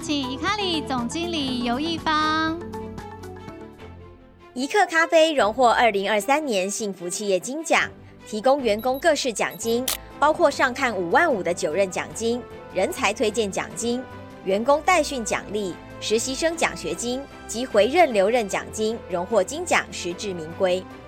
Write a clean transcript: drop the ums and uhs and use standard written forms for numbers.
请宜咖喱总经理游艺芳。 宜客咖啡荣获2023年幸福企业金奖，提供员工各式奖金，包括上看5万5的9任奖金、人才推荐奖金、员工代训奖励、实习生奖学金及回任留任奖金，荣获金奖，实至名归。